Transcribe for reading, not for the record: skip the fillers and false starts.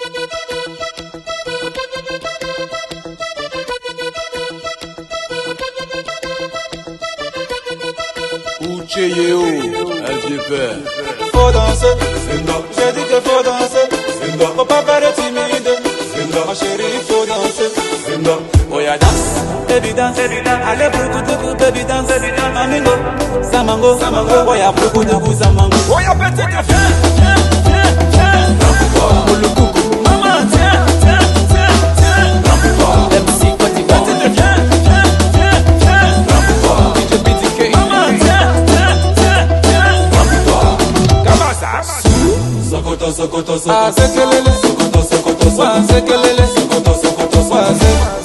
Ucheyeo, SGP. Faut danser, j'ai dit que faut danser. Faut pas faire timide, ma chérie, faut danser. Oh ya danse, baby dance, allez beaucoup baby dance, mamingo, samango, oh ya beaucoup samango. Oh ya petite viens, le coucou, maman tiens, MC quoi tu vas, viens, DJ BTK, maman tiens, comment ça? Sokoto, Ah, c'est que les, Sokoto, ah, c'est que les, Sokoto,